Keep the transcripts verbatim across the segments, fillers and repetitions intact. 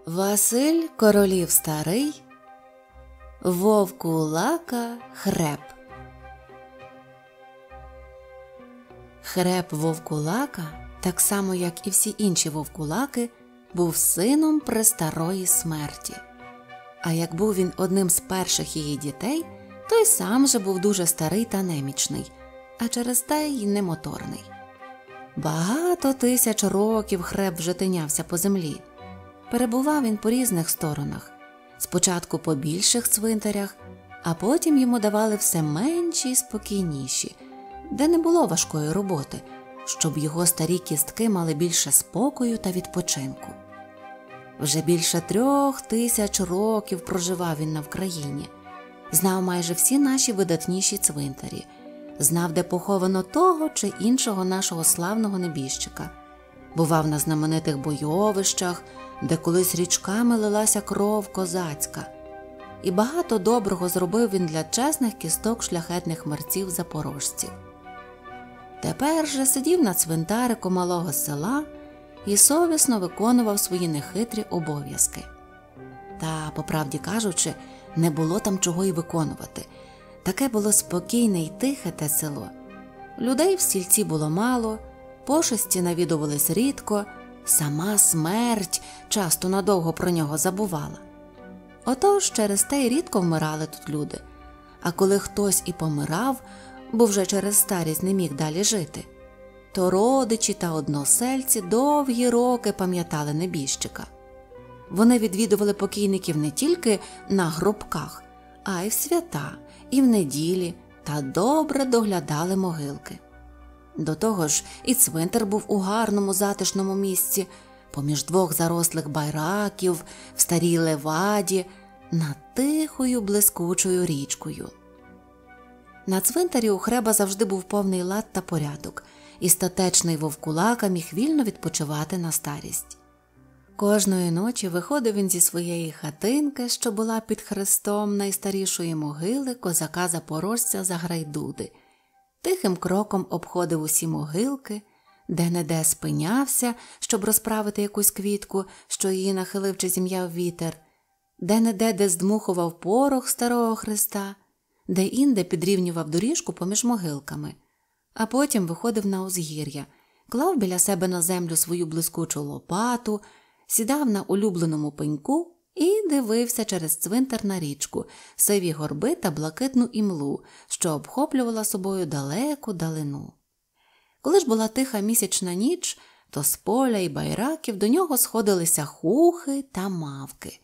Василь Королів Старий, Вовкулака Хреп. Хреп Вовкулака, так само як і всі інші вовкулаки, був сином престарої Смерті. А як був він одним з перших її дітей, то й сам же був дуже старий та немічний, а через те й немоторний. Багато тисяч років Хреп вже тинявся по землі. Перебував він по різних сторонах. Спочатку по більших цвинтарях, а потім йому давали все менші й спокійніші, де не було важкої роботи, щоб його старі кістки мали більше спокою та відпочинку. Вже більше трьох тисяч років проживав він на Вкраїні, знав майже всі наші видатніші цвинтарі, знав, де поховано того чи іншого нашого славного небіжчика, бував на знаменитих бойовищах, де колись річками лилася кров козацька. І багато доброго зробив він для чесних кісток шляхетних мерців-запорожців. Тепер же сидів на цвинтарику малого села і совісно виконував свої нехитрі обов'язки. Та, по правді кажучи, не було там чого й виконувати. Таке було спокійне й тихе те село. Людей в сільці було мало, пошесті навідувались рідко, сама смерть часто надовго про нього забувала. Отож через те й рідко вмирали тут люди, а коли хтось і помирав, бо вже через старість не міг далі жити, то родичі та односельці довгі роки пам'ятали небіжчика. Вони відвідували покійників не тільки на гробках, а й в свята, і в неділі, та добре доглядали могилки. До того ж, і цвинтар був у гарному затишному місці, поміж двох зарослих байраків, в старій леваді, над тихою блискучою річкою. На цвинтарі у Хреба завжди був повний лад та порядок, і статечний вовкулака міг вільно відпочивати на старість. Кожної ночі виходив він зі своєї хатинки, що була під хрестом найстарішої могили козака-запорожця Заграйдуди. Тихим кроком обходив усі могилки, де-не-де спинявся, щоб розправити якусь квітку, що її нахилив чи зім'яв вітер, де-не-де де здмухував порох старого хреста, де-інде підрівнював доріжку поміж могилками, а потім виходив на узгір'я, клав біля себе на землю свою блискучу лопату, сідав на улюбленому пеньку і дивився через цвинтар на річку, сиві горби та блакитну імлу, що обхоплювала собою далеку далину. Коли ж була тиха місячна ніч, то з поля і байраків до нього сходилися хухи та мавки.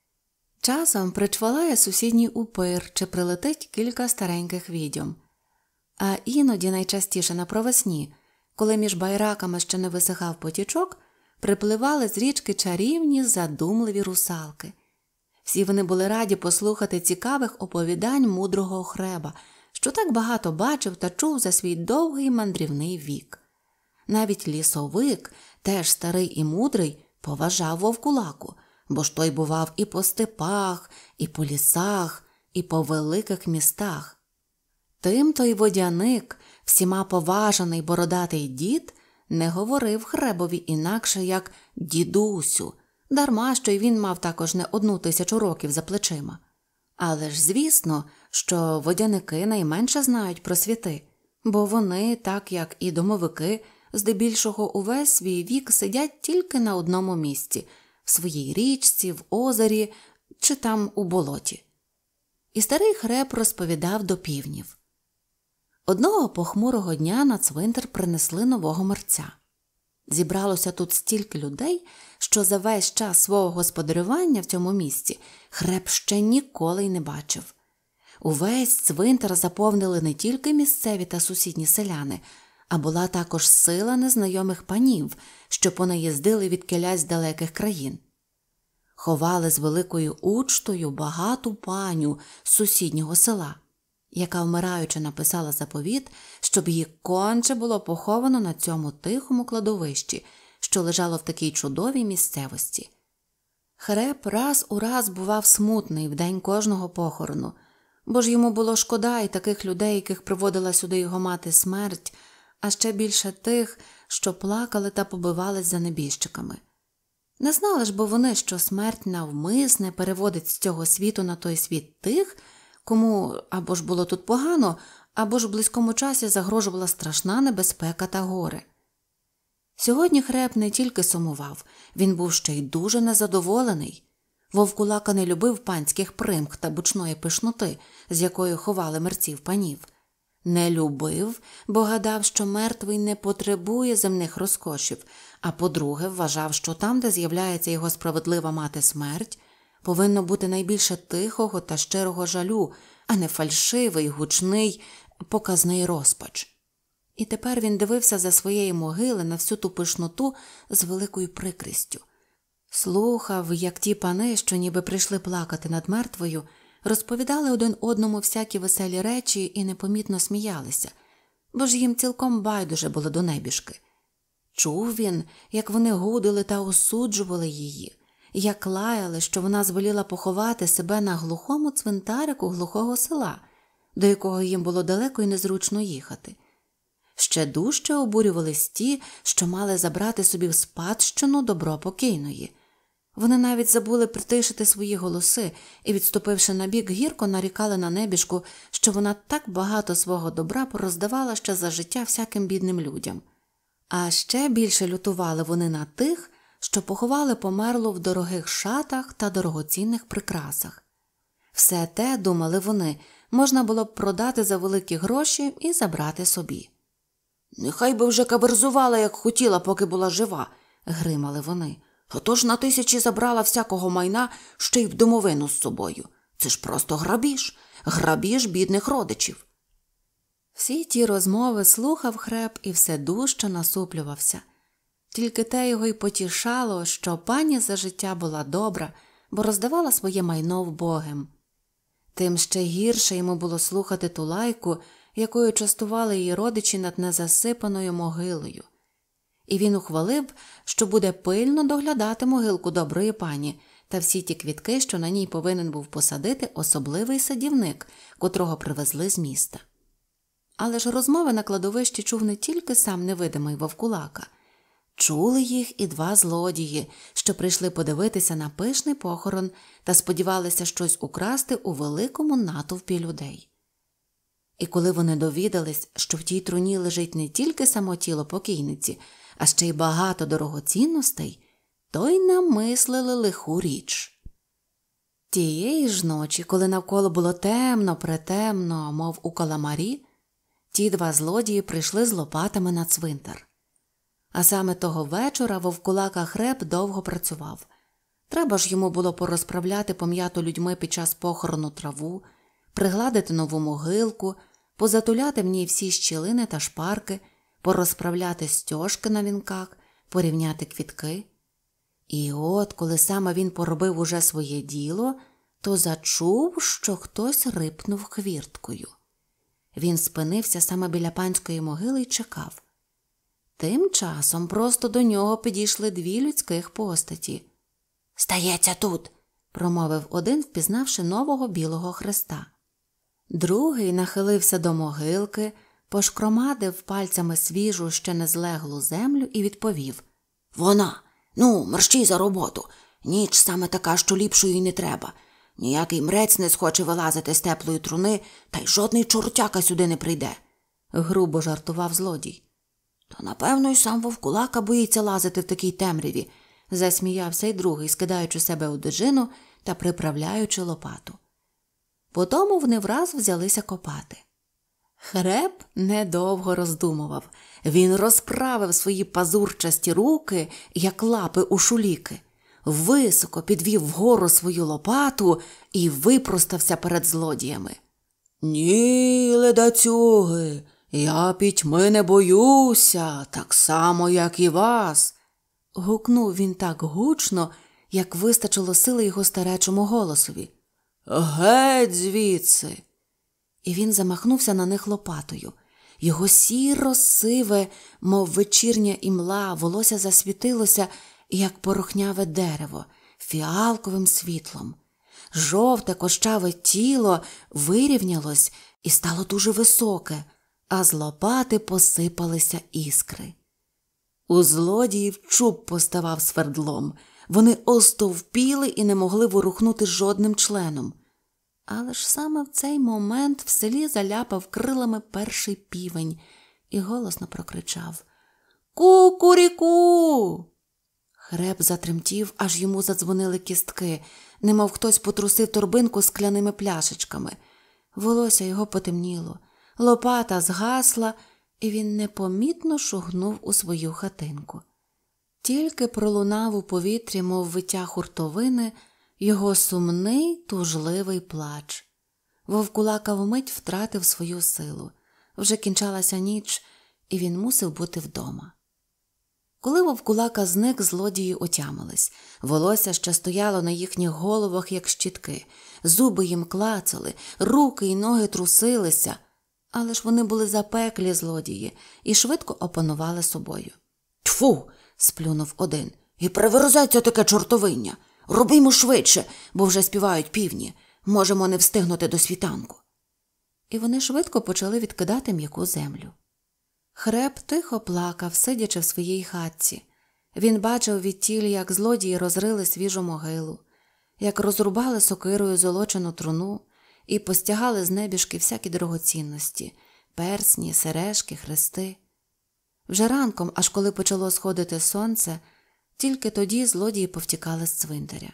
Часом причвалає сусідній упир чи прилетить кілька стареньких відьом. А іноді, найчастіше на провесні, коли між байраками ще не висихав потічок, припливали з річки чарівні задумливі русалки. Всі вони були раді послухати цікавих оповідань мудрого Хреба, що так багато бачив та чув за свій довгий мандрівний вік. Навіть лісовик, теж старий і мудрий, поважав вовкулаку, бо ж той бував і по степах, і по лісах, і по великих містах. Тим той водяник, всіма поважаний бородатий дід, не говорив Хребові інакше, як «дідусю», дарма, що й він мав також не одну тисячу років за плечима. Але ж звісно, що водяники найменше знають про світи, бо вони, так як і домовики, здебільшого увесь свій вік сидять тільки на одному місці – в своїй річці, в озері чи там у болоті. І старий Хреб розповідав до півнів. Одного похмурого дня на цвинтар принесли нового мерця. Зібралося тут стільки людей, що за весь час свого господарювання в цьому місці Хреб ще ніколи й не бачив. Увесь цвинтар заповнили не тільки місцеві та сусідні селяни, а була також сила незнайомих панів, що понаїздили відкілясь з далеких країн. Ховали з великою учтою багату паню з сусіднього села, яка, вмираючи, написала заповіт, щоб її конче було поховано на цьому тихому кладовищі, що лежало в такій чудовій місцевості. Хреб раз у раз бував смутний в день кожного похорону, бо ж йому було шкода і таких людей, яких приводила сюди його мати смерть, а ще більше тих, що плакали та побивались за небіжчиками. Не знали ж бо вони, що смерть навмисне переводить з цього світу на той світ тих, кому або ж було тут погано, або ж в близькому часі загрожувала страшна небезпека та горе. Сьогодні Хреб не тільки сумував, він був ще й дуже незадоволений. Вовкулака не любив панських примх та бучної пишноти, з якою ховали мерців панів. Не любив, бо гадав, що мертвий не потребує земних розкошів, а по-друге, вважав, що там, де з'являється його справедлива мати смерть, повинно бути найбільше тихого та щирого жалю, а не фальшивий, гучний, показний розпач. І тепер він дивився за своєї могили на всю ту пишноту з великою прикрістю. Слухав, як ті пани, що ніби прийшли плакати над мертвою, розповідали один одному всякі веселі речі і непомітно сміялися, бо ж їм цілком байдуже було до небіжки. Чув він, як вони гудили та осуджували її, як лаяли, що вона звеліла поховати себе на глухому цвинтарику глухого села, до якого їм було далеко і незручно їхати. Ще дужче обурювались ті, що мали забрати собі в спадщину добро покійної. Вони навіть забули притишити свої голоси і, відступивши набік, гірко нарікали на небіжку, що вона так багато свого добра пороздавала ще за життя всяким бідним людям. А ще більше лютували вони на тих, що поховали померлу в дорогих шатах та дорогоцінних прикрасах. Все те, думали вони, можна було б продати за великі гроші і забрати собі. «Нехай би вже каверзувала, як хотіла, поки була жива», – гримали вони. «А то ж на тисячі забрала всякого майна, ще й в домовину з собою. Це ж просто грабіж, грабіж бідних родичів». Всі ті розмови слухав Хреб і все дужче насуплювався. Тільки те його й потішало, що пані за життя була добра, бо роздавала своє майно вбогим. Тим ще гірше йому було слухати ту лайку, якою частували її родичі над незасипаною могилою. І він ухвалив, що буде пильно доглядати могилку доброї пані та всі ті квітки, що на ній повинен був посадити особливий садівник, котрого привезли з міста. Але ж розмови на кладовищі чув не тільки сам невидимий Вовкулака. Чули їх і два злодії, що прийшли подивитися на пишний похорон та сподівалися щось украсти у великому натовпі людей. І коли вони довідались, що в тій труні лежить не тільки само тіло покійниці, а ще й багато дорогоцінностей, то й намислили лиху річ. Тієї ж ночі, коли навколо було темно-претемно, мов у каламарі, ті два злодії прийшли з лопатами на цвинтар. А саме того вечора Вовкулака Хреб довго працював. Треба ж йому було порозправляти пом'яту людьми під час похорону траву, пригладити нову могилку, позатуляти в ній всі щілини та шпарки, порозправляти стьожки на вінках, порівняти квітки. І от, коли саме він поробив уже своє діло, то зачув, що хтось рипнув хвірткою. Він спинився саме біля панської могили й чекав. Тим часом просто до нього підійшли дві людських постаті. «Стається тут!» – промовив один, впізнавши нового білого хреста. Другий нахилився до могилки, пошкромадив пальцями свіжу, ще не злеглу землю і відповів: «Вона! Ну, мерщій за роботу! Ніч саме така, що ліпшої не треба. Ніякий мрець не схоче вилазити з теплої труни, та й жодний чортяка сюди не прийде!» – грубо жартував злодій. «То, напевно, й сам Вовкулака боїться лазити в такій темряві», – засміявся й другий, скидаючи себе одежину та приправляючи лопату. Потому вони враз взялися копати. Хреб недовго роздумував. Він розправив свої пазурчасті руки, як лапи у шуліки, високо підвів вгору свою лопату і випростався перед злодіями. «Ні, ледацюги, я пітьми не боюся, так само, як і вас!» Гукнув він так гучно, як вистачило сили його старечому голосові. «Геть звідси!» І він замахнувся на них лопатою. Його сіро-сиве, мов вечірня імла, волосся засвітилося, як порохняве дерево, фіалковим світлом. Жовте кощаве тіло вирівнялось і стало дуже високе, а з лопати посипалися іскри. У злодіїв чуб поставав свердлом, Вони остовпіли і не могли ворухнути жодним членом. Але ж саме в цей момент в селі заляпав крилами перший півень і голосно прокричав: «Ку-ку-рі-ку!» Хреб затремтів, аж йому задзвонили кістки, немов хтось потрусив торбинку з скляними пляшечками. Волосся його потемніло, лопата згасла, і він непомітно шугнув у свою хатинку. Тільки пролунав у повітрі, мов виття хуртовини, його сумний, тужливий плач. Вовкулака вмить втратив свою силу. Вже кінчалася ніч, і він мусив бути вдома. Коли Вовкулака зник, злодії отямились. Волосся ще стояло на їхніх головах, як щітки. Зуби їм клацали, руки й ноги трусилися. Але ж вони були запеклі злодії і швидко опанували собою. «Тьфу!» – сплюнув один. «І приверзеться таке чортовиння! Робімо швидше, бо вже співають півні. Можемо не встигнути до світанку». І вони швидко почали відкидати м'яку землю. Хреб тихо плакав, сидячи в своїй хатці. Він бачив відтіль, як злодії розрили свіжу могилу, як розрубали сокирою золочену труну і постягали з небіжки всякі дорогоцінності – персні, сережки, хрести. Вже ранком, аж коли почало сходити сонце, тільки тоді злодії повтікали з цвинтаря.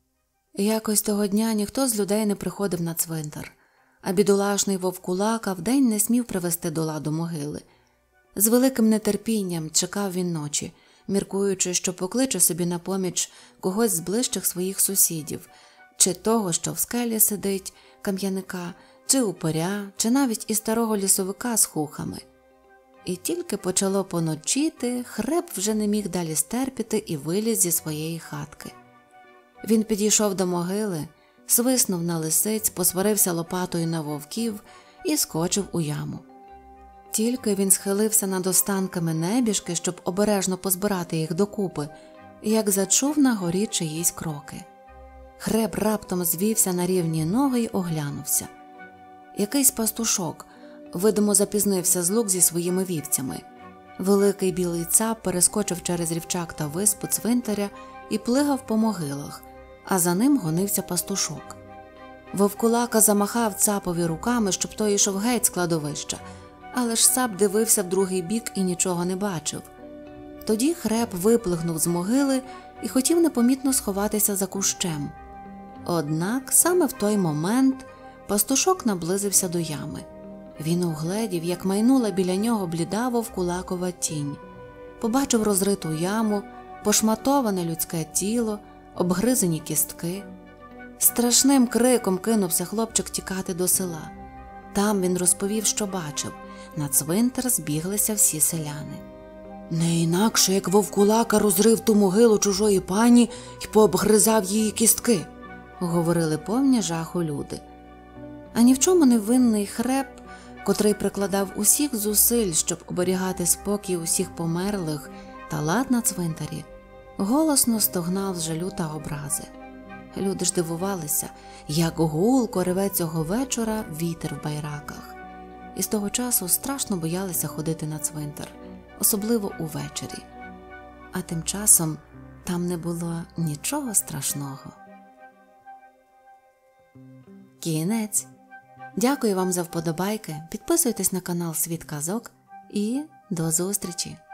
Якось того дня ніхто з людей не приходив на цвинтар, а бідолашний Вовкулака вдень не смів привести до ладу могили. З великим нетерпінням чекав він ночі, міркуючи, що покличе собі на поміч когось з ближчих своїх сусідів, чи того, що в скелі сидить, кам'яника, чи упиря, чи навіть і старого лісовика з хухами. І тільки почало поночіти, Хреб вже не міг далі стерпіти і виліз зі своєї хатки. Він підійшов до могили, свиснув на лисиць, посварився лопатою на вовків і скочив у яму. Тільки він схилився над останками небіжки, щоб обережно позбирати їх докупи, як зачув на горі чиїсь кроки. Хреб раптом звівся на рівні ноги й оглянувся. Якийсь пастушок, видимо, запізнився з луг зі своїми вівцями. Великий білий цап перескочив через рівчак та виспу цвинтаря і плигав по могилах, а за ним гонився пастушок. Вовкулака замахав цапові руками, щоб той йшов геть з кладовища, але ж цап дивився в другий бік і нічого не бачив. Тоді Хреб виплигнув з могили і хотів непомітно сховатися за кущем. Однак саме в той момент пастушок наблизився до ями. Він угледів, як майнула біля нього бліда вовкулакова тінь. Побачив розриту яму, пошматоване людське тіло, обгризані кістки. Страшним криком кинувся хлопчик тікати до села. Там він розповів, що бачив. На цвинтар збіглися всі селяни. «Не інакше, як Вовкулака розрив ту могилу чужої пані й пообгризав її кістки», – говорили повні жаху люди. А ні в чому не винний Хреб, котрий прикладав усіх зусиль, щоб оберігати спокій усіх померлих та лад на цвинтарі, голосно стогнав з жалю та образи. Люди ж дивувалися, як гулко реве цього вечора вітер в байраках. І з того часу страшно боялися ходити на цвинтар, особливо увечері. А тим часом там не було нічого страшного. Кінець. Дякую вам за вподобайки, підписуйтесь на канал Світ Казок і до зустрічі!